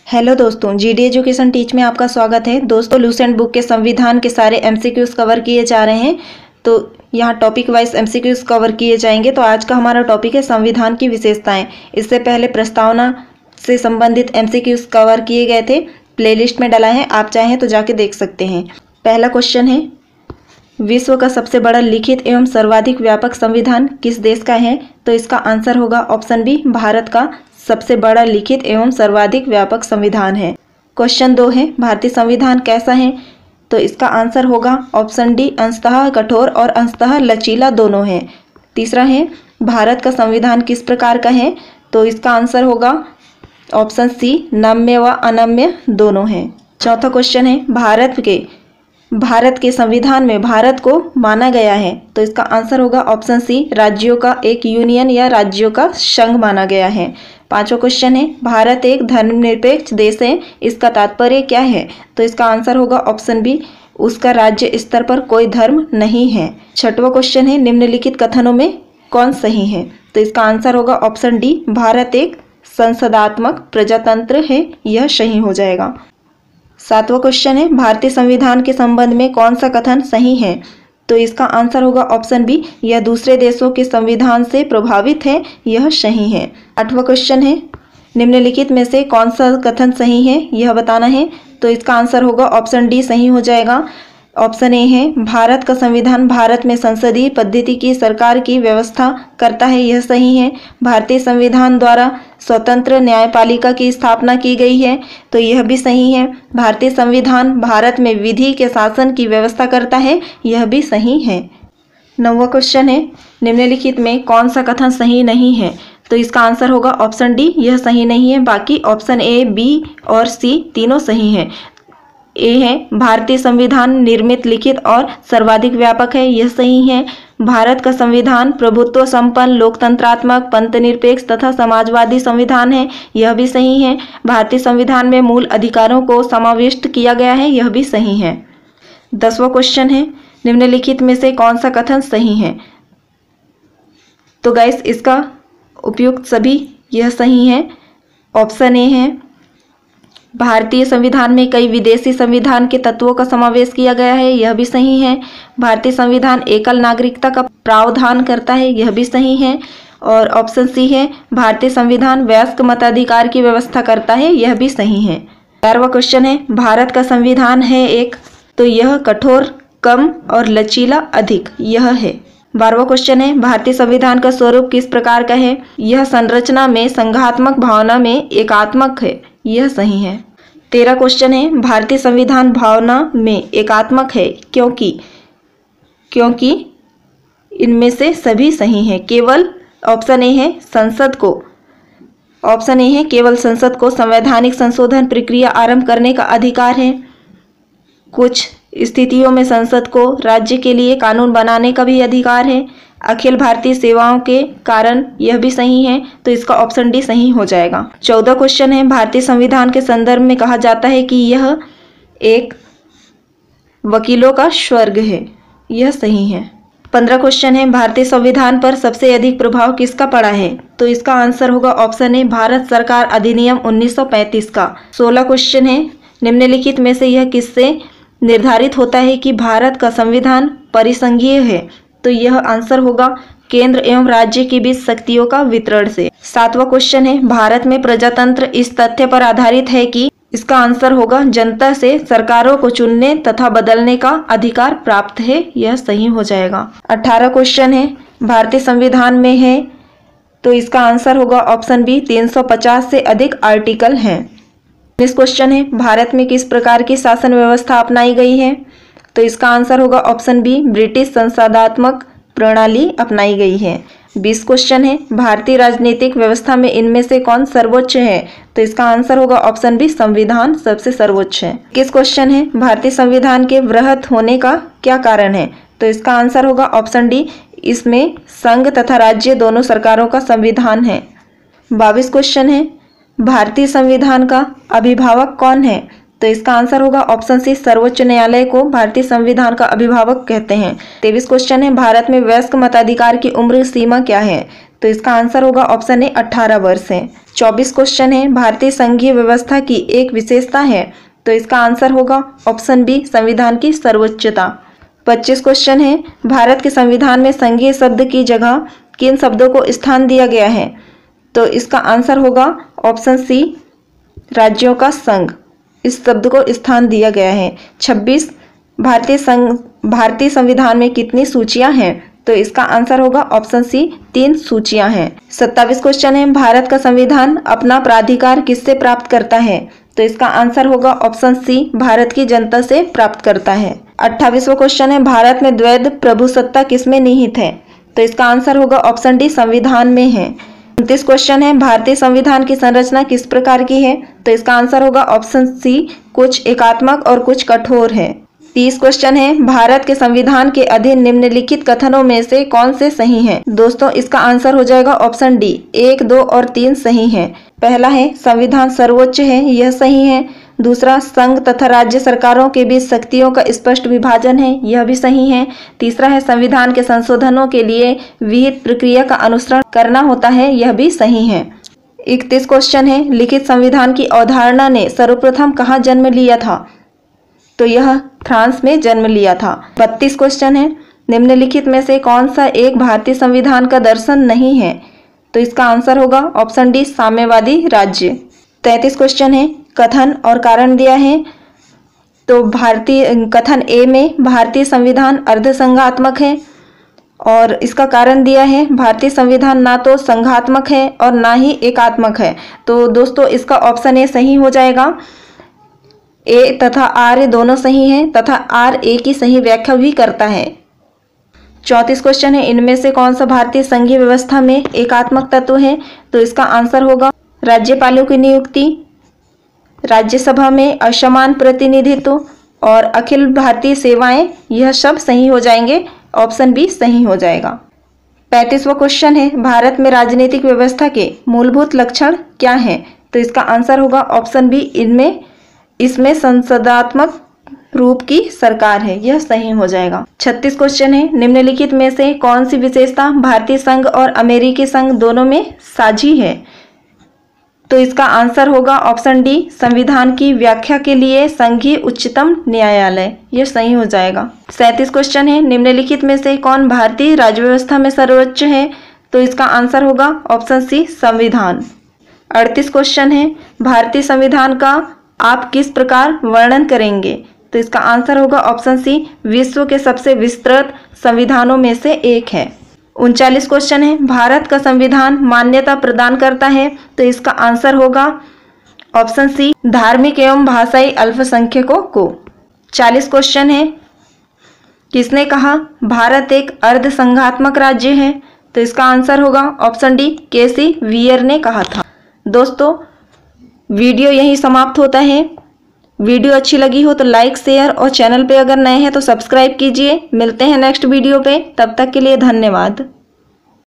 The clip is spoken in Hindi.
हेलो दोस्तों, जीडी एजुकेशन टीच में आपका स्वागत है। दोस्तों, लूसेंट बुक के संविधान के सारे एमसीक्यूज कवर किए जा रहे हैं, तो यहाँ टॉपिक वाइज एमसीक्यूज कवर किए जाएंगे। तो आज का हमारा टॉपिक है संविधान की विशेषताएं। इससे पहले प्रस्तावना से संबंधित एमसीक्यूज कवर किए गए थे, प्लेलिस्ट में डला है, आप चाहें तो जाके देख सकते हैं। पहला क्वेश्चन है, विश्व का सबसे बड़ा लिखित एवं सर्वाधिक व्यापक संविधान किस देश का है? तो इसका आंसर होगा ऑप्शन बी, भारत का सबसे बड़ा लिखित एवं सर्वाधिक व्यापक संविधान है। क्वेश्चन 2 है, भारतीय संविधान कैसा है? तो इसका आंसर होगा ऑप्शन डी, अंशतः कठोर और अंशतः लचीला दोनों है। तीसरा है, भारत का संविधान किस प्रकार का है? तो इसका आंसर होगा ऑप्शन सी, नम्य व अनम्य दोनों है। चौथा क्वेश्चन है, भारत के संविधान में भारत को माना गया है। तो इसका आंसर होगा ऑप्शन सी, राज्यों का एक यूनियन या राज्यों का संघ माना गया है। पांचवा क्वेश्चन है, भारत एक धर्मनिरपेक्ष देश है, इसका तात्पर्य क्या है? तो इसका आंसर होगा ऑप्शन बी, उसका राज्य स्तर पर कोई धर्म नहीं है। छठवां क्वेश्चन है, निम्नलिखित कथनों में कौन सही है? तो इसका आंसर होगा ऑप्शन डी, भारत एक संसदात्मक प्रजातंत्र है, यह सही हो जाएगा। सातवां क्वेश्चन है, भारतीय संविधान के संबंध में कौन सा कथन सही है? तो इसका आंसर होगा ऑप्शन बी, यह दूसरे देशों के संविधान से प्रभावित है, यह सही है। आठवां क्वेश्चन है, निम्नलिखित में से कौन सा कथन सही है, यह बताना है। तो इसका आंसर होगा ऑप्शन डी, सही हो जाएगा। ऑप्शन ए है, भारत का संविधान भारत में संसदीय पद्धति की सरकार की व्यवस्था करता है, यह सही है। भारतीय संविधान द्वारा स्वतंत्र न्यायपालिका की स्थापना की गई है, तो यह भी सही है। भारतीय संविधान भारत में विधि के शासन की व्यवस्था करता है, यह भी सही है। नौवां क्वेश्चन है, निम्नलिखित में कौन सा कथन सही नहीं है? तो इसका आंसर होगा ऑप्शन डी, यह सही नहीं है। बाकी ऑप्शन ए, बी और सी तीनों सही हैं। ए है, भारतीय संविधान निर्मित, लिखित और सर्वाधिक व्यापक है, यह सही है। भारत का संविधान प्रभुत्व संपन्न, लोकतंत्रात्मक, पंथनिरपेक्ष तथा समाजवादी संविधान है, यह भी सही है। भारतीय संविधान में मूल अधिकारों को समाविष्ट किया गया है, यह भी सही है। 10वां क्वेश्चन है, निम्नलिखित में से कौन सा कथन सही है? तो गाइस, इसका उपयुक्त सभी यह सही है। ऑप्शन ए है, भारतीय संविधान में कई विदेशी संविधान के तत्वों का समावेश किया गया है, यह भी सही है। भारतीय संविधान एकल नागरिकता का प्रावधान करता है, यह भी सही है। और ऑप्शन सी है, भारतीय संविधान वयस्क मताधिकार की व्यवस्था करता है, यह भी सही है। 11वां क्वेश्चन है, भारत का संविधान है एक, तो यह कठोर, कम और लचीला अधिक, यह है। 12वां क्वेश्चन है, भारतीय संविधान का स्वरूप किस प्रकार का है? यह संरचना में संघात्मक, भावना में एकात्मक है, यह सही है। 13वां क्वेश्चन है, भारतीय संविधान भावना में एकात्मक है क्योंकि इनमें से सभी सही हैं। केवल ऑप्शन ए है, केवल संसद को संवैधानिक संशोधन प्रक्रिया आरंभ करने का अधिकार है। कुछ स्थितियों में संसद को राज्य के लिए कानून बनाने का भी अधिकार है। अखिल भारतीय सेवाओं के कारण, यह भी सही है, तो इसका ऑप्शन डी सही हो जाएगा। 14वां क्वेश्चन है, भारतीय संविधान के संदर्भ में कहा जाता है कि यह एक वकीलों का स्वर्ग है, यह सही है। 15वां क्वेश्चन है, भारतीय संविधान पर सबसे अधिक प्रभाव किसका पड़ा है? तो इसका आंसर होगा ऑप्शन ए, भारत सरकार अधिनियम 1935 का। 16वां क्वेश्चन है, निम्नलिखित में से यह किससे निर्धारित होता है कि भारत का संविधान परिसंघीय है? तो यह आंसर होगा केंद्र एवं राज्य के बीच शक्तियों का वितरण से। 7वां क्वेश्चन है, भारत में प्रजातंत्र इस तथ्य पर आधारित है कि? इसका आंसर होगा जनता से सरकारों को चुनने तथा बदलने का अधिकार प्राप्त है, यह सही हो जाएगा। 18वां क्वेश्चन है, भारतीय संविधान में है, तो इसका आंसर होगा ऑप्शन बी, 350 से अधिक आर्टिकल हैं। 19 क्वेश्चन है, भारत में किस प्रकार की शासन व्यवस्था अपनाई गई है? तो इसका आंसर होगा ऑप्शन बी, ब्रिटिश संसदात्मक प्रणाली अपनाई गई है। 20 क्वेश्चन है, भारतीय राजनीतिक व्यवस्था में इनमें से कौन सर्वोच्च है? तो इसका आंसर होगा ऑप्शन बी, संविधान सबसे सर्वोच्च है। 21 क्वेश्चन है, भारतीय संविधान के वृहत होने का क्या कारण है? तो इसका आंसर होगा ऑप्शन डी, इसमें संघ तथा राज्य दोनों सरकारों का संविधान है। 22 क्वेश्चन है, भारतीय संविधान का अभिभावक कौन है? तो इसका आंसर होगा ऑप्शन सी, सर्वोच्च न्यायालय को भारतीय संविधान का अभिभावक कहते हैं। 23 क्वेश्चन है, भारत में वयस्क मताधिकार की उम्र सीमा क्या है? तो इसका आंसर होगा ऑप्शन ए 18 वर्ष है। 24 क्वेश्चन है, भारतीय संघीय व्यवस्था की एक विशेषता है, तो इसका आंसर होगा ऑप्शन बी संविधान की सर्वोच्चता। 25 क्वेश्चन है, भारत के संविधान में संघीय शब्द की जगह किन शब्दों को स्थान दिया गया है, तो इसका आंसर होगा ऑप्शन सी राज्यों का संघ, इस शब्द को स्थान दिया गया है। 26 भारतीय संविधान में कितनी सूचियां हैं, तो इसका आंसर होगा ऑप्शन सी 3 सूचियां हैं। 27 क्वेश्चन है, भारत का संविधान अपना प्राधिकार किससे प्राप्त करता है, तो इसका आंसर होगा ऑप्शन सी भारत की जनता से प्राप्त करता है। 28वां क्वेश्चन है, भारत में द्वैध प्रभुसत्ता किसमें निहित है, तो इसका आंसर होगा ऑप्शन डी संविधान में है। 29 क्वेश्चन है, भारतीय संविधान की संरचना किस प्रकार की है, तो इसका आंसर होगा ऑप्शन सी कुछ एकात्मक और कुछ कठोर है। 30 क्वेश्चन है, भारत के संविधान के अधीन निम्नलिखित कथनों में से कौन से सही हैं? दोस्तों इसका आंसर हो जाएगा ऑप्शन डी 1, 2 और 3 सही हैं। पहला है संविधान सर्वोच्च है, यह सही है। दूसरा, संघ तथा राज्य सरकारों के बीच शक्तियों का स्पष्ट विभाजन है, यह भी सही है। तीसरा है संविधान के संशोधनों के लिए विहित प्रक्रिया का अनुसरण करना होता है, यह भी सही है। 31 क्वेश्चन है, लिखित संविधान की अवधारणा ने सर्वप्रथम कहाँ जन्म लिया था, तो यह फ्रांस में जन्म लिया था। 32 क्वेश्चन है, निम्नलिखित में से कौन सा एक भारतीय संविधान का दर्शन नहीं है, तो इसका आंसर होगा ऑप्शन डी साम्यवादी राज्य। 33 क्वेश्चन है, कथन और कारण दिया है, तो कथन ए में भारतीय संविधान अर्धसंघात्मक है और इसका कारण दिया है भारतीय संविधान ना तो संघात्मक है और ना ही एकात्मक है। तो दोस्तों इसका ऑप्शन ए सही हो जाएगा। ए तथा आर दोनों सही हैं तथा आर ए की सही व्याख्या भी करता है। 34 क्वेश्चन है, इनमें से कौन सा भारतीय संघीय व्यवस्था में एकात्मक तत्व है, तो इसका आंसर होगा राज्यपालों की नियुक्ति, राज्यसभा में असमान प्रतिनिधित्व और अखिल भारतीय सेवाएं, यह सब सही हो जाएंगे, ऑप्शन बी सही हो जाएगा। 35वां क्वेश्चन है, भारत में राजनीतिक व्यवस्था के मूलभूत लक्षण क्या हैं, तो इसका आंसर होगा ऑप्शन बी इसमें संसदात्मक रूप की सरकार है, यह सही हो जाएगा। 36 क्वेश्चन है, निम्नलिखित में से कौन सी विशेषता भारतीय संघ और अमेरिकी संघ दोनों में साझी है, तो इसका आंसर होगा ऑप्शन डी संविधान की व्याख्या के लिए संघीय उच्चतम न्यायालय, यह सही हो जाएगा। 37 क्वेश्चन है, निम्नलिखित में से कौन भारतीय राज्य व्यवस्था में सर्वोच्च है, तो इसका आंसर होगा ऑप्शन सी संविधान। 38 क्वेश्चन है, भारतीय संविधान का आप किस प्रकार वर्णन करेंगे, तो इसका आंसर होगा ऑप्शन सी विश्व के सबसे विस्तृत संविधानों में से एक है। 39 क्वेश्चन है, भारत का संविधान मान्यता प्रदान करता है, तो इसका आंसर होगा ऑप्शन सी धार्मिक एवं भाषाई अल्पसंख्यकों को। 40 क्वेश्चन है, किसने कहा भारत एक अर्धसंघात्मक राज्य है, तो इसका आंसर होगा ऑप्शन डी केसी वियर ने कहा था। दोस्तों वीडियो यहीं समाप्त होता है। वीडियो अच्छी लगी हो तो लाइक शेयर और चैनल पे अगर नए हैं तो सब्सक्राइब कीजिए। मिलते हैं नेक्स्ट वीडियो पे, तब तक के लिए धन्यवाद।